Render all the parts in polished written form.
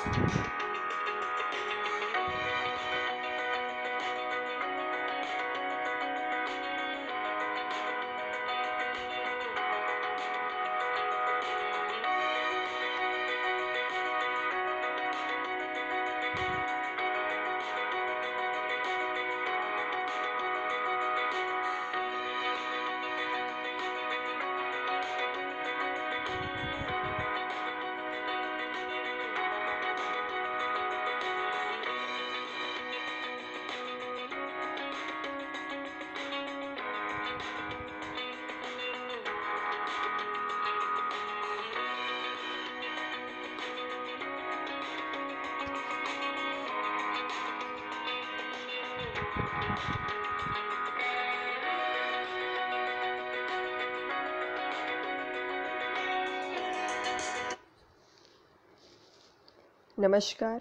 Namaskar.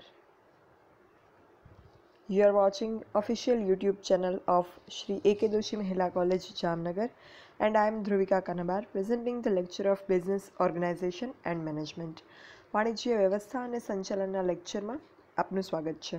You are watching official YouTube channel of Shri AKDMC Mahila College, Jamnagar, and I am Dhruvika Kanabar, presenting the lecture of Business Organization and Management. વાણિજ્ય વ્યવસ્થા અને સંચાલનના લેક્ચરમાં આપનું સ્વાગત છે.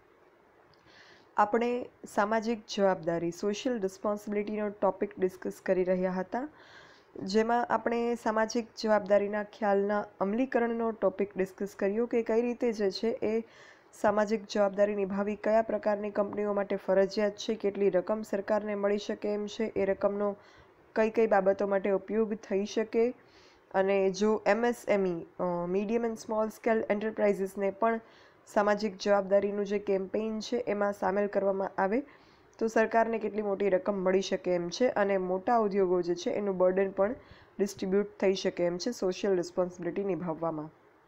આપણે સામાજિક જવાબદારી સોશિયલ રિસ્પોન્સિબિલિટીનો ટોપિક ડિસ્કસ કરી રહ્યા હતા, જેમાં આપણે સામાજિક જવાબદારીના ખ્યાલના અમલીકરણનો ટોપિક ડિસ્કસ કર્યો કે કઈ રીતે જે છે એ સામાજિક જવાબદારી નિભાવી કયા પ્રકારની કંપનીઓ માટે ફરજિયાત છે, કેટલી રકમ સરકારને મળી શકે એમ છે, એ રકમનો કઈ કઈ બાબતો માટે ઉપયોગ થઈ શકે, અને જો MSME medium and small scale એન્ટરપ્રાઇઝીસને પણ સામાજિક જવાબદારીનું જે કેમ્પેઇન છે એમાં સામેલ કરવામાં આવે તો સરકારને કેટલી મોટી રકમ મળી શકે એમ છે, અને મોટા ઉદ્યોગો જે છે એનું બર્ડન પણ ડિસ્ટ્રીબ્યુટ થઈ શકે એમ છે સોશિયલ રિસ્પોન્સિબિલિટી નિભાવવામાં.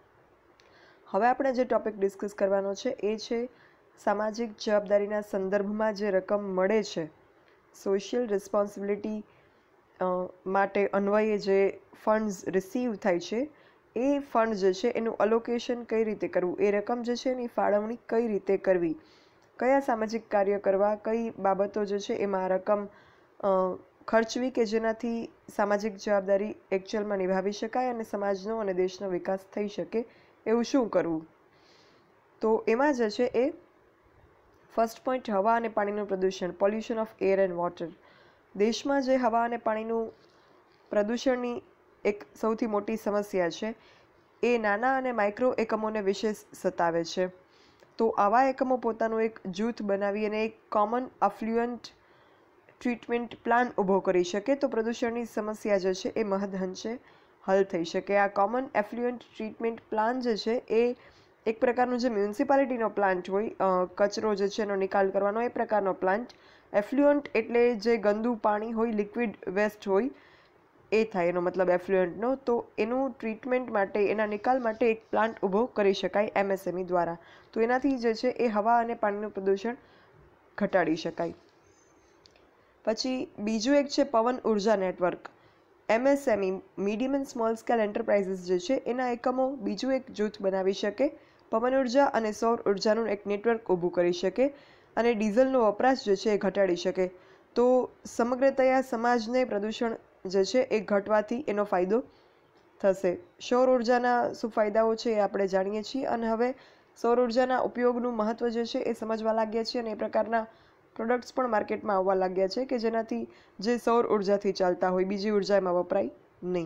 હવે આપણે જે ટોપિક ડિસ્કસ કરવાનો છે એ છે સામાજિક જવાબદારીના સંદર્ભમાં જે રકમ મળે છે, સોશિયલ રિસ્પોન્સિબિલિટી માટે અન્વયે જે ફંડ્સ રિસીવ થાય છે એ ફંડ જે છે એનું અલોકેશન કઈ રીતે કરવું, એ રકમ જે છે એની ફાળવણી કઈ રીતે કરવી, કયા સામાજિક કાર્ય કરવા, કઈ બાબતો જે છે એમાં રકમ ખર્ચવી કે જેનાથી સામાજિક જવાબદારી એકચ્યુઅલમાં નિભાવી શકાય અને સમાજનો અને દેશનો વિકાસ થઈ શકે, એવું શું કરવું. તો એમાં જે છે એ ફર્સ્ટ પોઈન્ટ હવા અને પાણીનું પ્રદૂષણ, pollution of air and water. દેશમાં જે હવા અને પાણીનું પ્રદૂષણની એક સૌથી મોટી સમસ્યા છે એ નાના અને માઇક્રો એકમોને વિશેષ સતાવે છે. તો આવા એકમો પોતાનું એક જૂથ બનાવી અને એક કોમન અફ્લ્યુઅન્ટ ટ્રીટમેન્ટ પ્લાન ઊભો કરી શકે તો પ્રદૂષણની સમસ્યા જે છે એ મહદઅંશે હલ થઈ શકે. આ કોમન એફ્લ્યુઅન્ટ ટ્રીટમેન્ટ પ્લાન જે છે એ એક પ્રકારનું જે મ્યુનિસિપાલિટીનો પ્લાન્ટ હોય, કચરો જે છે એનો નિકાલ કરવાનો એ પ્રકારનો પ્લાન્ટ. એફ્લ્યુઅન્ટ એટલે જે ગંદુ પાણી હોય, લિક્વિડ વેસ્ટ હોય એ થાય એનો મતલબ એફ્લ્યુઅન્ટનો. તો એનું ટ્રીટમેન્ટ માટે, એના નિકાલ માટે એક પ્લાન્ટ ઊભો કરી શકાય MSME દ્વારા. તો એનાથી જે છે એ હવા અને પાણીનું પ્રદૂષણ ઘટાડી શકાય. પછી બીજું એક છે પવન ઉર્જા network. MSME medium and small scale enterprises જે છે એના એકમો બીજું એક જૂથ બનાવી શકે, પવન ઉર્જા અને સૌર ઉર્જાનું એક નેટવર્ક ઊભું કરી શકે અને ડીઝલનો વપરાશ જે છે એ ઘટાડી શકે. તો સમગ્રતયા સમાજને પ્રદૂષણ જે છે એ ઘટવાથી એનો ફાયદો થશે. સૌર ઉર્જાના શું ફાયદાઓ છે એ આપણે જાણીએ છીએ, અને હવે સૌર ઉર્જાના ઉપયોગનું મહત્ત્વ જે છે એ સમજવા લાગ્યા છીએ અને એ પ્રકારના પ્રોડક્ટ્સ પણ માર્કેટમાં આવવા લાગ્યા છે કે જેનાથી જે સૌર ઉર્જાથી ચાલતા હોય, બીજી ઉર્જા એમાં વપરાય નહીં.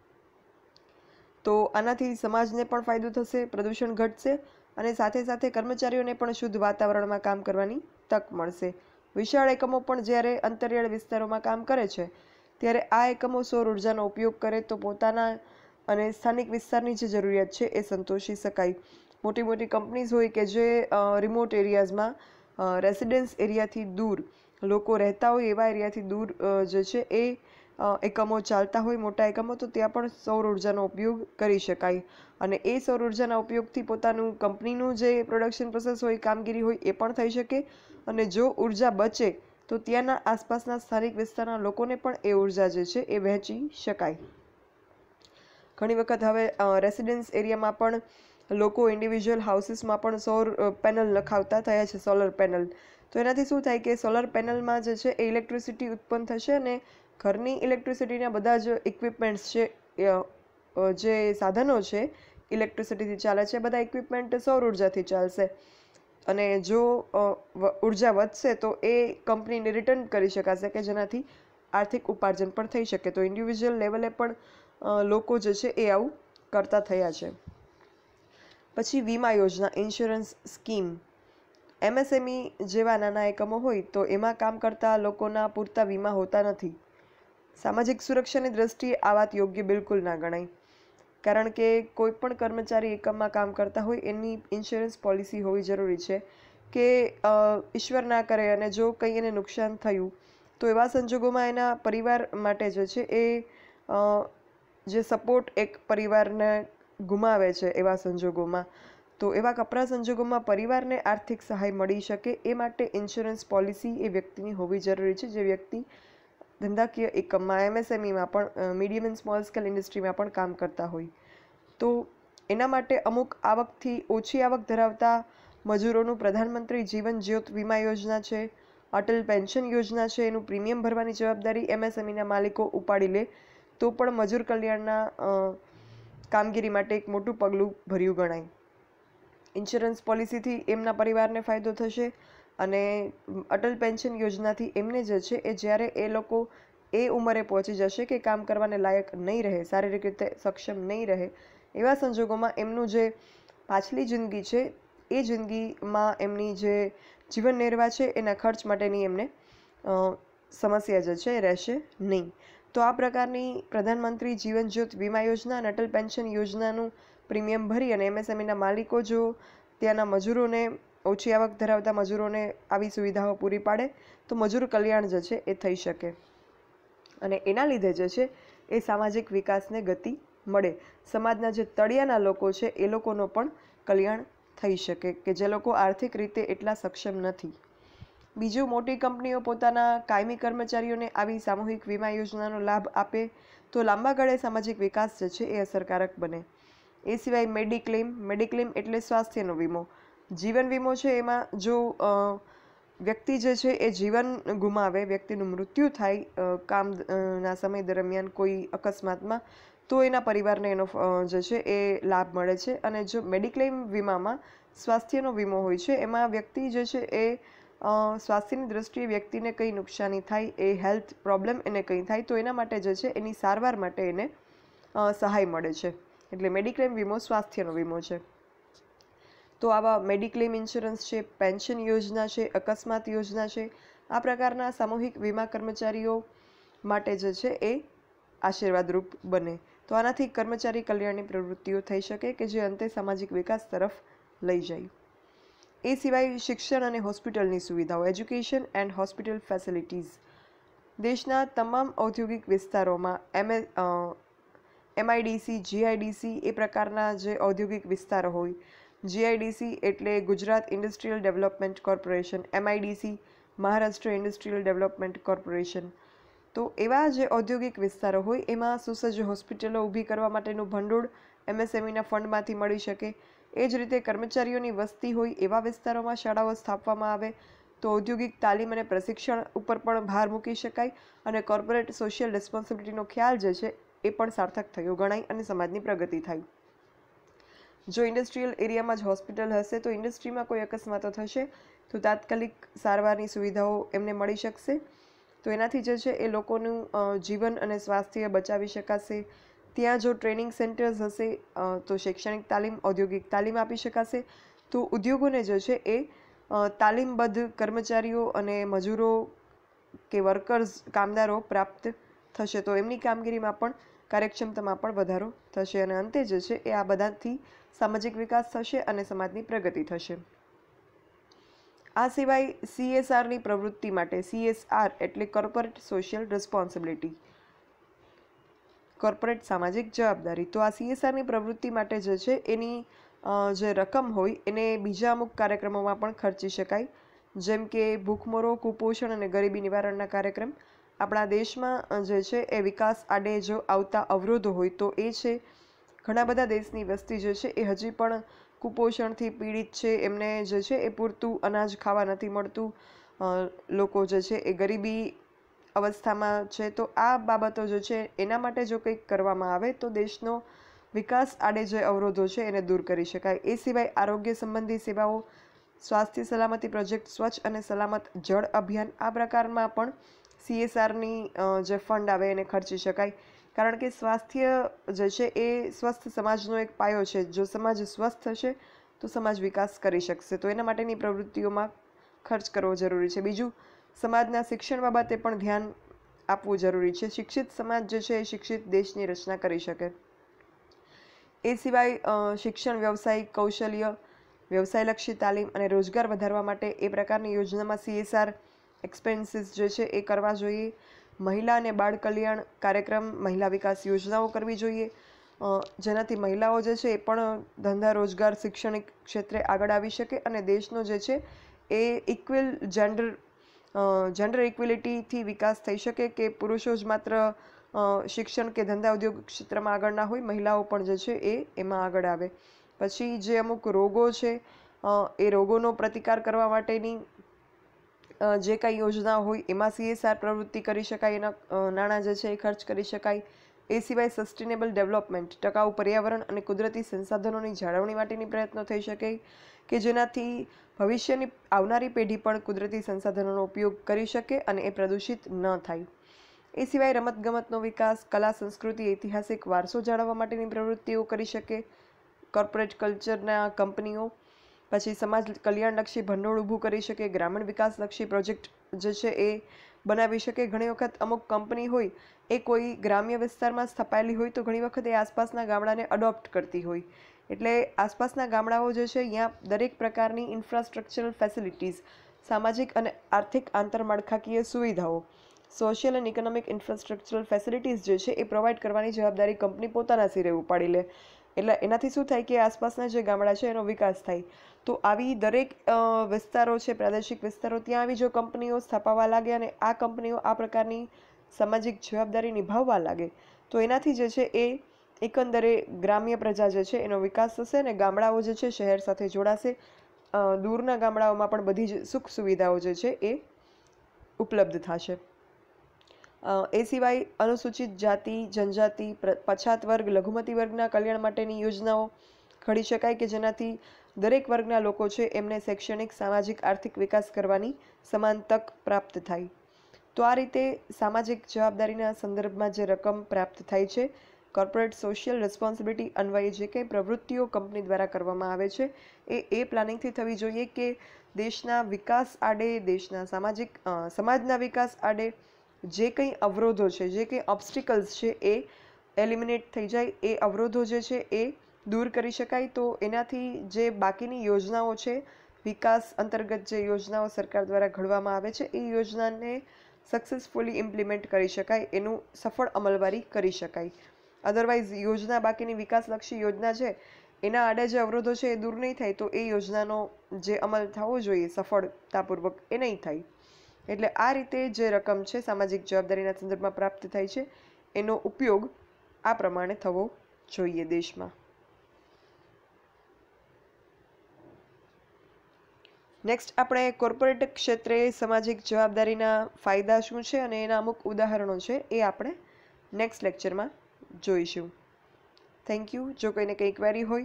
તો આનાથી સમાજને પણ ફાયદો થશે, પ્રદૂષણ ઘટશે અને સાથે સાથે કર્મચારીઓને પણ શુદ્ધ વાતાવરણમાં કામ કરવાની તક મળશે. વિશાળ એકમો પણ જ્યારે અંતરિયાળ વિસ્તારોમાં કામ કરે છે ત્યારે આ એકમો સૌર ઉર્જાનો ઉપયોગ કરે તો પોતાના અને સ્થાનિક વિસ્તારની જે જરૂરિયાત છે એ સંતોષી શકાય. મોટી મોટી કંપનીઝ હોય કે જે રિમોટ એરિયાઝમાં રેસિડેન્સ એરિયાથી દૂર લોકો રહેતા હોય એવા એરિયાથી દૂર જે છે એ એકમો ચાલતા હોય, મોટા એકમો, તો ત્યાં પણ સૌર ઉર્જાનો ઉપયોગ કરી શકાય અને એ સૌર ઉર્જાના ઉપયોગથી પોતાનું કંપનીનું જે પ્રોડક્શન પ્રોસેસ હોય, કામગીરી હોય એ પણ થઈ શકે અને જો ઉર્જા બચે તો ત્યાંના આસપાસના સ્થાનિક વિસ્તારના લોકોને પણ એ ઉર્જા જે છે એ વહેંચી શકાય. ઘણી વખત હવે રેસિડેન્સ એરિયામાં પણ લોકો ઇન્ડિવિજ્યુઅલ હાઉસીસમાં પણ સૌર પેનલ નખાવતા થયા છે, સોલર પેનલ. તો એનાથી શું થાય કે સોલર પેનલમાં જે છે એ ઇલેક્ટ્રિસિટી ઉત્પન્ન થશે અને ઘરની ઇલેક્ટ્રિસિટીના બધા જ ઇક્વિપમેન્ટ્સ છે, જે સાધનો છે ઇલેક્ટ્રિસિટીથી ચાલે છે, બધા ઇક્વિપમેન્ટ સૌર ઉર્જાથી ચાલશે. અને જો ઉર્જા વધશે તો એ કંપનીને રિટર્ન કરી શકાશે કે જેનાથી આર્થિક ઉપાર્જન પણ થઈ શકે. તો ઇન્ડિવિજ્યુઅલ લેવલે પણ લોકો જે છે એ આવું કરતા થયા છે. પછી વીમા યોજના, ઇન્સ્યોરન્સ સ્કીમ. MSME જેવા નાના એકમો હોય તો એમાં કામ કરતા લોકોના પૂરતા વીમા હોતા નથી. સામાજિક સુરક્ષાની દ્રષ્ટિએ આ વાત યોગ્ય બિલકુલ ના ગણાય, કારણ કે કોઈ પણ કર્મચારી એકમમાં કામ કરતા હોય એની ઇન્સ્યોરન્સ પોલિસી હોવી જરૂરી છે કે ઈશ્વર ના કરે અને જો કંઈ એને નુકસાન થયું તો એવા સંજોગોમાં એના પરિવાર માટે જે છે એ જે સપોર્ટ એક પરિવારને ગુમાવે છે એવા સંજોગોમાં, તો એવા કપરા સંજોગોમાં પરિવારને આર્થિક સહાય મળી શકે એ માટે ઇન્સ્યોરન્સ પોલિસી એ વ્યક્તિની હોવી જરૂરી છે, જે વ્યક્તિ ધંધાકીય એકમમાં, MSMEમાં પણ, મીડિયમ એન્ડ સ્મોલ સ્કેલ ઇન્ડસ્ટ્રીમાં પણ કામ કરતા હોય. તો એના માટે અમુક આવકથી ઓછી આવક ધરાવતા મજૂરોનું પ્રધાનમંત્રી જીવન જ્યોત વીમા યોજના છે, અટલ પેન્શન યોજના છે, એનું પ્રીમિયમ ભરવાની જવાબદારી MSMEના માલિકો ઉપાડી લે તો પણ મજૂર કલ્યાણના કામગીરી માટે એક મોટું પગલું ભર્યું ગણાય. ઇન્સ્યોરન્સ પોલિસીથી એમના પરિવારને ફાયદો થશે અને અટલ પેન્શન યોજનાથી એમને જે છે એ જ્યારે એ લોકો એ ઉંમરે પહોંચી જશે કે કામ કરવાને લાયક નહીં રહે, શારીરિક રીતે સક્ષમ નહીં રહે, એવા સંજોગોમાં એમનું જે પાછલી જિંદગી છે એ જિંદગીમાં એમની જે જીવન નિર્વાહ છે એના ખર્ચ માટેની એમને સમસ્યા જે છે એ રહેશે નહીં. તો આ પ્રકારની પ્રધાનમંત્રી જીવન જ્યોત વીમા યોજના અને અટલ પેન્શન યોજનાનું પ્રીમિયમ ભરી અને MSMEના માલિકો જો ત્યાંના મજૂરોને, ઓછી આવક ધરાવતા મજૂરોને આવી સુવિધાઓ પૂરી પાડે તો મજૂર કલ્યાણ જે છે એ થઈ શકે અને એના લીધે જે છે એ સામાજિક વિકાસને ગતિ મળે. સમાજના જે તળિયાના લોકો છે એ લોકોનો પણ કલ્યાણ થઈ શકે કે જે લોકો આર્થિક રીતે એટલા સક્ષમ નથી. બીજું, મોટી કંપનીઓ પોતાના કાયમી કર્મચારીઓને આવી સામૂહિક વીમા યોજનાનો લાભ આપે તો લાંબા ગાળે સામાજિક વિકાસ જે છે એ અસરકારક બને. એ સિવાય મેડિક્લેમ એટલે સ્વાસ્થ્યનો વીમો. જીવન વીમો છે એમાં જો વ્યક્તિ જે છે એ જીવન ગુમાવે, વ્યક્તિનું મૃત્યુ થાય કામના સમય દરમિયાન કોઈ અકસ્માતમાં, તો એના પરિવારને એનો જે છે એ લાભ મળે છે. અને જો મેડિક્લેમ વીમામાં સ્વાસ્થ્યનો વીમો હોય છે એમાં વ્યક્તિ જે છે એ સ્વાસ્થ્યની દ્રષ્ટિએ વ્યક્તિને કંઈ નુકસાની થાય, એ હેલ્થ પ્રોબ્લેમ એને કંઈ થાય તો એના માટે જે છે એની સારવાર માટે એને સહાય મળે છે. એટલે મેડિક્લેમ વીમો સ્વાસ્થ્યનો વીમો છે. તો આવા મેડિક્લેમ ઇન્સ્યોરન્સ છે, પેન્શન યોજના છે, અકસ્માત યોજના છે, આ પ્રકારના સામૂહિક વીમા કર્મચારીઓ માટે જે છે એ આશીર્વાદરૂપ બને. તો આનાથી કર્મચારી કલ્યાણની પ્રવૃત્તિઓ થઈ શકે કે જે અંતે સામાજિક વિકાસ તરફ લઈ જાય. એ સિવાય શિક્ષણ અને હોસ્પિટલની સુવિધાઓ, એજ્યુકેશન એન્ડ હોસ્પિટલ ફેસિલિટીઝ. દેશના તમામ ઔદ્યોગિક વિસ્તારોમાં MIDC, GIDC એ પ્રકારના જે ઔદ્યોગિક વિસ્તારો હોય, GIDC એટલે Gujarat industrial development corporation, MIDC Maharashtra industrial development corporation. તો એવા જે ઔદ્યોગિક વિસ્તારો હોય એમાં સુસજ્જ હોસ્પિટલો ઊભી કરવા માટેનું ભંડોળ MSMEના ફંડમાંથી મળી શકે. એ જ રીતે કર્મચારીઓની વસ્તી હોય એવા વિસ્તારોમાં શાળાઓ સ્થાપવામાં આવે તો ઔદ્યોગિક તાલીમ અને પ્રશિક્ષણ ઉપર પણ ભાર મૂકી શકાય અને કોર્પોરેટ સોશિયલ રિસ્પોન્સિબિલિટીનો ખ્યાલ જે છે એ પણ સાર્થક થયો ગણાય અને સમાજની પ્રગતિ થાય. જો ઇન્ડસ્ટ્રીયલ એરિયામાં જ હોસ્પિટલ હશે તો ઇન્ડસ્ટ્રીમાં કોઈ અકસ્માતો થશે તો તાત્કાલિક સારવારની સુવિધાઓ એમને મળી શકશે. તો એનાથી જે છે એ લોકોનું જીવન અને સ્વાસ્થ્ય બચાવી શકાશે. ત્યાં જો ટ્રેનિંગ સેન્ટર્સ હશે તો શૈક્ષણિક તાલીમ, ઔદ્યોગિક તાલીમ આપી શકાશે. તો ઉદ્યોગોને જે છે એ તાલીમબદ્ધ કર્મચારીઓ અને મજૂરો કે વર્કર્સ, કામદારો પ્રાપ્ત થશે તો એમની કામગીરીમાં પણ, કાર્યક્ષમતામાં પણ વધારો થશે અને અંતે જે છે એ આ બધાથી સામાજિક વિકાસ થશે અને સમાજની પ્રગતિ થશે. આ સિવાય CSRની પ્રવૃત્તિ માટે, CSR એટલે કોર્પોરેટ સોશિયલ રિસ્પોન્સિબિલિટી, કોર્પોરેટ સામાજિક જવાબદારી. તો આ CSRની પ્રવૃત્તિ માટે જે છે એની જે રકમ હોય એને બીજા અમુક કાર્યક્રમોમાં પણ ખર્ચી શકાય, જેમ કે ભૂખમરો, કુપોષણ અને ગરીબી નિવારણના કાર્યક્રમ. આપણા દેશમાં જે છે એ વિકાસ આડે જો આવતા અવરોધો હોય તો એ છે ઘણા બધા દેશની વસ્તી જે છે એ હજી પણ કુપોષણથી પીડિત છે, એમને જે છે એ પૂરતું અનાજ ખાવા નથી મળતું, લોકો જે છે એ ગરીબી અવસ્થામાં છે. તો આ બાબતો જે છે એના માટે જો કંઈક કરવામાં આવે તો દેશનો વિકાસ આડે જે અવરોધો છે એને દૂર કરી શકાય. એ સિવાય આરોગ્ય સંબંધી સેવાઓ, સ્વાસ્થ્ય સલામતી પ્રોજેક્ટ, સ્વચ્છ અને સલામત જળ અભિયાન, આ પ્રકારમાં પણ CSRની જે ફંડ આવે એને ખર્ચી શકાય. કારણ કે સ્વાસ્થ્ય જે છે એ સ્વસ્થ સમાજનો એક પાયો છે. જો સમાજ સ્વસ્થ હશે તો સમાજ વિકાસ કરી શકશે. તો એના માટેની પ્રવૃત્તિઓમાં ખર્ચ કરવો જરૂરી છે. બીજું, સમાજના શિક્ષણ બાબતે પણ ધ્યાન આપવું જરૂરી છે. શિક્ષિત સમાજ જે છે એ શિક્ષિત દેશની રચના કરી શકે. એ સિવાય શિક્ષણ, વ્યવસાયિક કૌશલ્ય, વ્યવસાયલક્ષી તાલીમ અને રોજગાર વધારવા માટે એ પ્રકારની યોજનામાં CSR એક્સપેન્સીસ જે છે એ કરવા જોઈએ. મહિલા અને બાળ કલ્યાણ કાર્યક્રમ, મહિલા વિકાસ યોજનાઓ કરવી જોઈએ, જેનાથી મહિલાઓ જે છે એ પણ ધંધા, રોજગાર, શૈક્ષણિક ક્ષેત્રે આગળ આવી શકે અને દેશનો જે છે એ જેન્ડર ઇક્વિલિટીથી વિકાસ થઈ શકે, કે પુરુષો જ માત્ર શિક્ષણ કે ધંધા ઉદ્યોગ ક્ષેત્રમાં આગળ ના હોય, મહિલાઓ પણ જે છે એમાં આગળ આવે. પછી જે અમુક રોગો છે એ રોગોનો પ્રતિકાર કરવા માટેની જે કાંઈ યોજના હોય એમાં CSR પ્રવૃત્તિ કરી શકાય, એના નાણાં જે છે એ ખર્ચ કરી શકાય. એ સિવાય સસ્ટેનેબલ ડેવલપમેન્ટ, ટકાઉ પર્યાવરણ અને કુદરતી સંસાધનોની જાળવણી માટેની પ્રયત્નો થઈ શકે, કે જેનાથી ભવિષ્યની આવનારી પેઢી પણ કુદરતી સંસાધનોનો ઉપયોગ કરી શકે અને એ પ્રદૂષિત ન થાય. એ સિવાય રમતગમતનો વિકાસ, કલા, સંસ્કૃતિ, ઐતિહાસિક વારસો જાળવવા માટેની પ્રવૃત્તિઓ કરી શકે કોર્પોરેટ કલ્ચરના કંપનીઓ. પછી સમાજ કલ્યાણલક્ષી ભંડોળ ઊભું કરી શકે, ગ્રામીણ વિકાસલક્ષી પ્રોજેક્ટ જે છે એ બનાવી શકે. ઘણી વખત અમુક કંપની હોય એ કોઈ ગ્રામ્ય વિસ્તારમાં સ્થપાયેલી હોય તો ઘણી વખત એ આસપાસના ગામડાને અડોપ્ટ કરતી હોય. એટલે આસપાસના ગામડાઓ જે છે અહીંયા દરેક પ્રકારની ઇન્ફ્રાસ્ટ્રક્ચરલ ફેસિલિટીઝ, સામાજિક અને આર્થિક આંતરમાળખાકીય સુવિધાઓ, social and economic infrastructural facilities જે છે એ પ્રોવાઈડ કરવાની જવાબદારી કંપની પોતાના સિરે ઉપાડી લે. એટલે એનાથી શું થાય કે આસપાસના જે ગામડા છે એનો વિકાસ થાય. તો આવી દરેક વિસ્તારો છે, પ્રાદેશિક વિસ્તારો, ત્યાં આવી જો કંપનીઓ સ્થાપવા લાગે અને આ કંપનીઓ આ પ્રકારની સામાજિક જવાબદારી નિભાવવા લાગે તો એનાથી જે છે એ એકંદરે ગ્રામ્ય પ્રજા જે છે એનો વિકાસ થશે અને ગામડાઓ જે છે શહેર સાથે જોડાશે. દૂરના ગામડાઓમાં પણ બધી જ સુખ સુવિધાઓ જે છે એ ઉપલબ્ધ થશે. એ સિવાય અનુસૂચિત જાતિ, જનજાતિ, પછાત વર્ગ, લઘુમતી વર્ગના કલ્યાણ માટેની યોજનાઓ ઘડી શકાય, કે જેનાથી દરેક વર્ગના લોકો છે એમને શૈક્ષણિક, સામાજિક, આર્થિક વિકાસ કરવાની સમાન તક પ્રાપ્ત થાય. તો આ રીતે સામાજિક જવાબદારીના સંદર્ભમાં જે રકમ પ્રાપ્ત થાય છે, કોર્પોરેટ સોશિયલ રિસ્પોન્સિબિલિટી અન્વયે જે કંઈ પ્રવૃત્તિઓ કંપની દ્વારા કરવામાં આવે છે એ પ્લાનિંગથી થવી જોઈએ, કે દેશના વિકાસ આડે, દેશના સમાજના વિકાસ આડે જે કંઈ અવરોધો છે, જે કંઈ ઓબ્સ્ટિકલ્સ છે એ એલિમિનેટ થઈ જાય, એ અવરોધો જે છે એ દૂર કરી શકાય. તો એનાથી જે બાકીની યોજનાઓ છે, વિકાસ અંતર્ગત જે યોજનાઓ સરકાર દ્વારા ઘડવામાં આવે છે એ યોજનાને સક્સેસફુલી ઇમ્પ્લિમેન્ટ કરી શકાય, એનું સફળ અમલવારી કરી શકાય. અધરવાઇઝ યોજના, બાકીની વિકાસલક્ષી યોજના છે એના આડે જે અવરોધો છે એ દૂર નહીં થાય તો એ યોજનાનો જે અમલ થવો જોઈએ સફળતાપૂર્વક એ નહીં થાય. એટલે આ રીતે જે રકમ છે સામાજિક જવાબદારીના સંદર્ભમાં પ્રાપ્ત થાય છે એનો ઉપયોગ આ પ્રમાણે થવો જોઈએ દેશમાં. નેક્સ્ટ આપણે કોર્પોરેટ ક્ષેત્રે સામાજિક જવાબદારીના ફાયદા શું છે અને એના અમુક ઉદાહરણો છે એ આપણે નેક્સ્ટ લેક્ચરમાં જોઈશું. Thank you. જો કોઈને કંઈ ક્વેરી હોય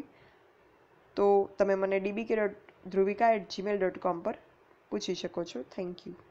તો તમે મને dbk.dhruvika@gmail.com પર પૂછી શકો છો. Thank you.